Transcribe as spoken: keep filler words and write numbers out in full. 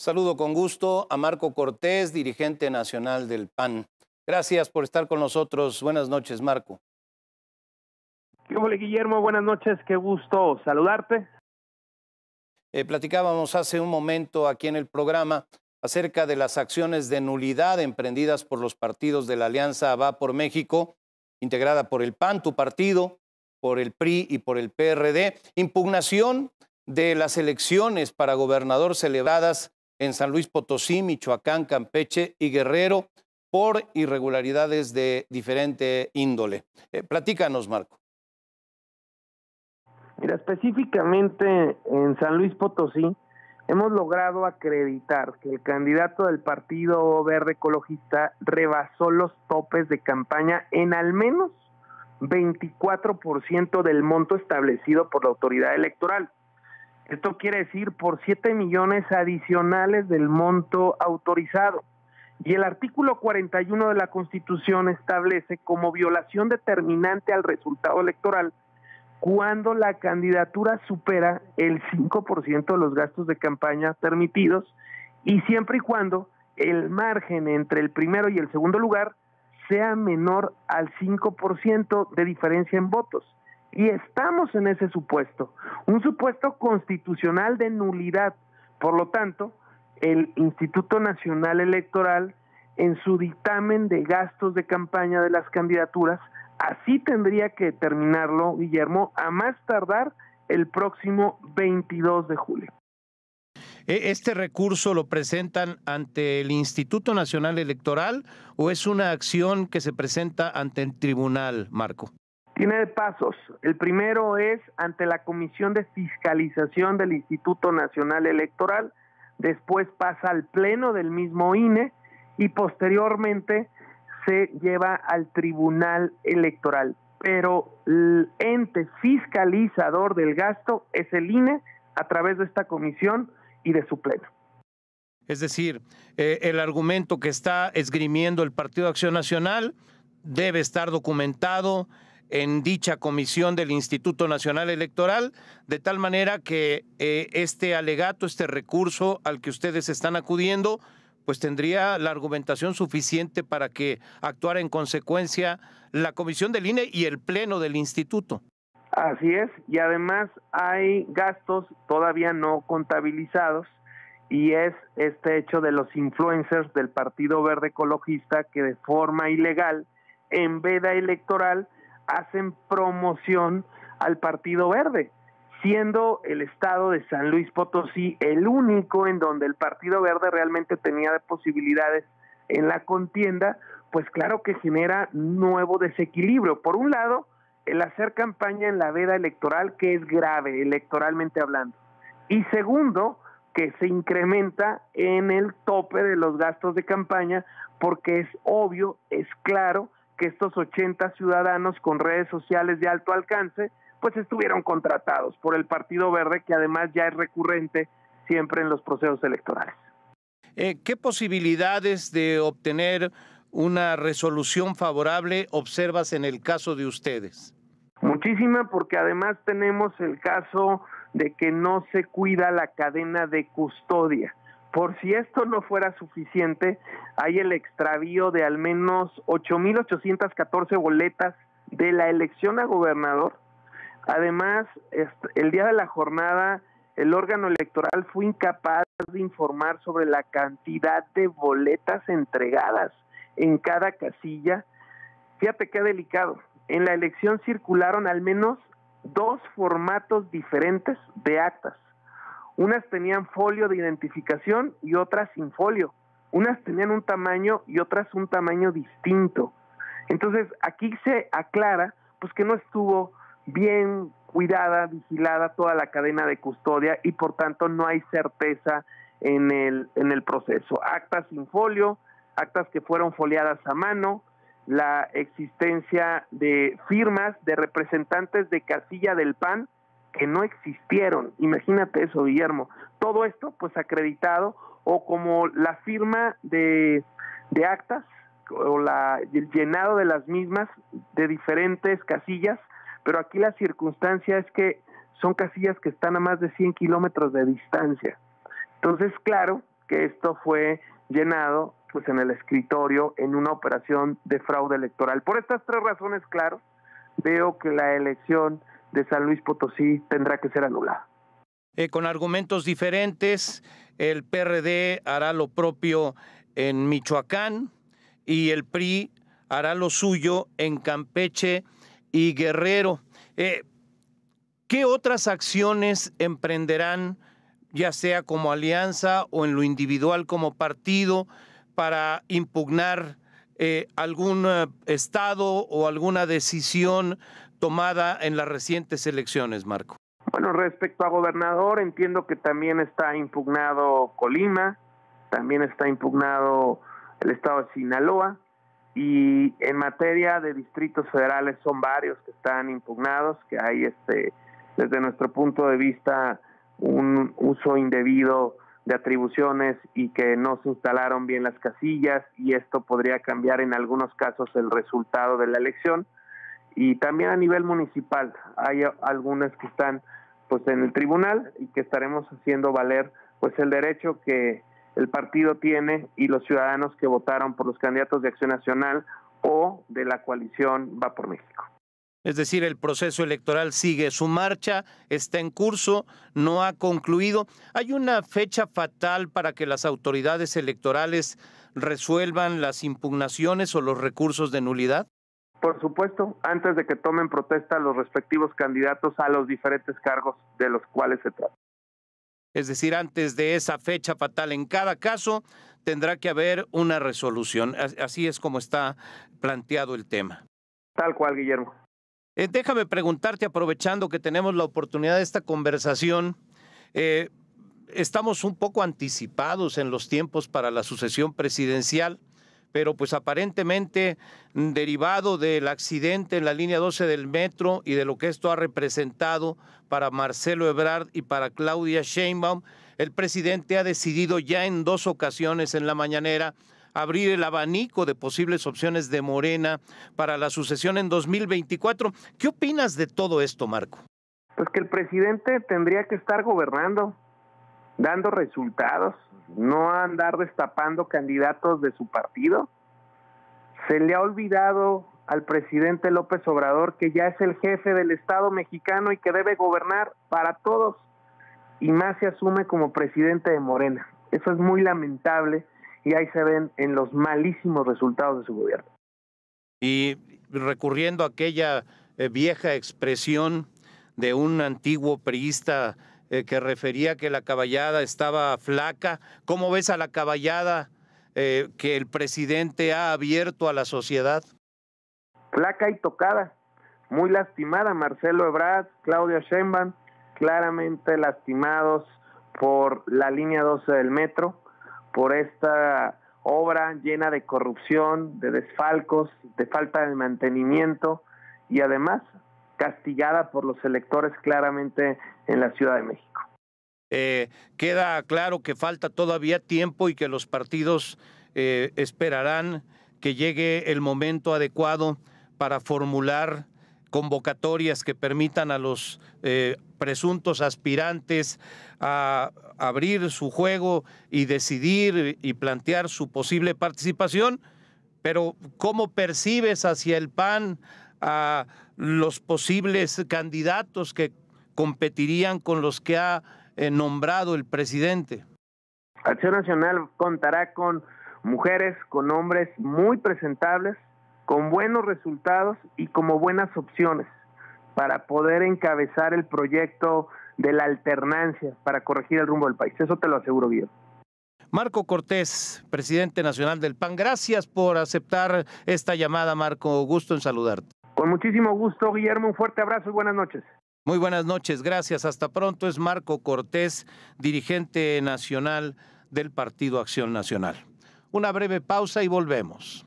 Saludo con gusto a Marco Cortés, dirigente nacional del P A N. Gracias por estar con nosotros. Buenas noches, Marco. ¿Qué ole, Guillermo? Buenas noches, qué gusto saludarte. Eh, platicábamos hace un momento aquí en el programa acerca de las acciones de nulidad emprendidas por los partidos de la Alianza Va por México, integrada por el P A N, tu partido, por el P R I y por el P R D. Impugnación de las elecciones para gobernador celebradas en San Luis Potosí, Michoacán, Campeche y Guerrero por irregularidades de diferente índole. Eh, platícanos, Marco. Mira, específicamente en San Luis Potosí hemos logrado acreditar que el candidato del Partido Verde Ecologista rebasó los topes de campaña en al menos veinticuatro por ciento del monto establecido por la autoridad electoral. Esto quiere decir por siete millones adicionales del monto autorizado. Y el artículo cuarenta y uno de la Constitución establece como violación determinante al resultado electoral cuando la candidatura supera el cinco por ciento de los gastos de campaña permitidos y siempre y cuando el margen entre el primero y el segundo lugar sea menor al cinco por ciento de diferencia en votos. Y estamos en ese supuesto, un supuesto constitucional de nulidad. Por lo tanto, el Instituto Nacional Electoral, en su dictamen de gastos de campaña de las candidaturas, así tendría que terminarlo, Guillermo, a más tardar el próximo veintidós de julio. ¿Este recurso lo presentan ante el Instituto Nacional Electoral o es una acción que se presenta ante el tribunal, Marco? Tiene pasos. El primero es ante la Comisión de Fiscalización del Instituto Nacional Electoral, después pasa al Pleno del mismo I N E y posteriormente se lleva al Tribunal Electoral. Pero el ente fiscalizador del gasto es el I N E a través de esta comisión y de su Pleno. Es decir, eh, el argumento que está esgrimiendo el Partido Acción Nacional debe estar documentado en dicha comisión del Instituto Nacional Electoral, de tal manera que eh, este alegato, este recurso al que ustedes están acudiendo, pues tendría la argumentación suficiente para que actuara en consecuencia la comisión del I N E y el pleno del instituto. Así es, y además hay gastos todavía no contabilizados, y es este hecho de los influencers del Partido Verde Ecologista que de forma ilegal, en veda electoral, hacen promoción al Partido Verde, siendo el estado de San Luis Potosí el único en donde el Partido Verde realmente tenía posibilidades en la contienda. Pues claro que genera nuevo desequilibrio. Por un lado, el hacer campaña en la veda electoral, que es grave electoralmente hablando, y segundo, que se incrementa en el tope de los gastos de campaña, porque es obvio, es claro, que estos ochenta ciudadanos con redes sociales de alto alcance, pues estuvieron contratados por el Partido Verde, que además ya es recurrente siempre en los procesos electorales. Eh, ¿Qué posibilidades de obtener una resolución favorable observas en el caso de ustedes? Muchísima, porque además tenemos el caso de que no se cuida la cadena de custodia. Por si esto no fuera suficiente, hay el extravío de al menos ocho mil ochocientas catorce boletas de la elección a gobernador. Además, el día de la jornada, el órgano electoral fue incapaz de informar sobre la cantidad de boletas entregadas en cada casilla. Fíjate qué delicado. En la elección circularon al menos dos formatos diferentes de actas. Unas tenían folio de identificación y otras sin folio. Unas tenían un tamaño y otras un tamaño distinto. Entonces, aquí se aclara pues que no estuvo bien cuidada, vigilada toda la cadena de custodia y por tanto no hay certeza en el, en el proceso. Actas sin folio, actas que fueron foliadas a mano, la existencia de firmas de representantes de casilla del P A N que no existieron. Imagínate eso, Guillermo. Todo esto, pues, acreditado, o como la firma de, de actas, o la, el llenado de las mismas de diferentes casillas, pero aquí la circunstancia es que son casillas que están a más de cien kilómetros de distancia. Entonces, claro, que esto fue llenado pues en el escritorio en una operación de fraude electoral. Por estas tres razones, claro, veo que la elección de San Luis Potosí tendrá que ser anulada. Eh, con argumentos diferentes, el P R D hará lo propio en Michoacán y el P R I hará lo suyo en Campeche y Guerrero. Eh, ¿Qué otras acciones emprenderán, ya sea como alianza o en lo individual como partido, para impugnar eh, algún eh, estado o alguna decisión tomada en las recientes elecciones, Marco? Bueno, respecto a gobernador, entiendo que también está impugnado Colima, también está impugnado el estado de Sinaloa, y en materia de distritos federales son varios que están impugnados, que hay este desde nuestro punto de vista un uso indebido de atribuciones y que no se instalaron bien las casillas, y esto podría cambiar en algunos casos el resultado de la elección. Y también a nivel municipal hay algunas que están pues en el tribunal y que estaremos haciendo valer pues el derecho que el partido tiene y los ciudadanos que votaron por los candidatos de Acción Nacional o de la coalición Va por México. Es decir, el proceso electoral sigue su marcha, está en curso, no ha concluido. ¿Hay una fecha fatal para que las autoridades electorales resuelvan las impugnaciones o los recursos de nulidad? Por supuesto, antes de que tomen protesta los respectivos candidatos a los diferentes cargos de los cuales se trata. Es decir, antes de esa fecha fatal en cada caso tendrá que haber una resolución. Así es como está planteado el tema. Tal cual, Guillermo. Eh, déjame preguntarte, aprovechando que tenemos la oportunidad de esta conversación, eh, estamos un poco anticipados en los tiempos para la sucesión presidencial, pero pues aparentemente derivado del accidente en la línea doce del metro y de lo que esto ha representado para Marcelo Ebrard y para Claudia Sheinbaum, el presidente ha decidido ya en dos ocasiones en la mañanera abrir el abanico de posibles opciones de Morena para la sucesión en dos mil veinticuatro. ¿Qué opinas de todo esto, Marco? Pues que el presidente tendría que estar gobernando, dando resultados, no andar destapando candidatos de su partido. Se le ha olvidado al presidente López Obrador que ya es el jefe del Estado mexicano y que debe gobernar para todos, y más se asume como presidente de Morena. Eso es muy lamentable y ahí se ven en los malísimos resultados de su gobierno. Y recurriendo a aquella eh, vieja expresión de un antiguo priista eh, que refería que la caballada estaba flaca, ¿cómo ves a la caballada eh, que el presidente ha abierto a la sociedad? Flaca y tocada, muy lastimada. Marcelo Ebrard, Claudia Sheinbaum, claramente lastimados por la línea doce del metro, por esta obra llena de corrupción, de desfalcos, de falta de mantenimiento y además castigada por los electores claramente en la Ciudad de México. Eh, queda claro que falta todavía tiempo y que los partidos eh, esperarán que llegue el momento adecuado para formular convocatorias que permitan a los eh, presuntos aspirantes a abrir su juego y decidir y plantear su posible participación. Pero ¿cómo percibes hacia el P A N a los posibles candidatos que competirían con los que ha eh, nombrado el presidente? Acción Nacional contará con mujeres, con hombres muy presentables, con buenos resultados y como buenas opciones para poder encabezar el proyecto de la alternancia para corregir el rumbo del país. Eso te lo aseguro, Guillermo. Marco Cortés, presidente nacional del P A N, gracias por aceptar esta llamada, Marco. Gusto en saludarte. Con muchísimo gusto, Guillermo. Un fuerte abrazo y buenas noches. Muy buenas noches, gracias. Hasta pronto. Es Marco Cortés, dirigente nacional del Partido Acción Nacional. Una breve pausa y volvemos.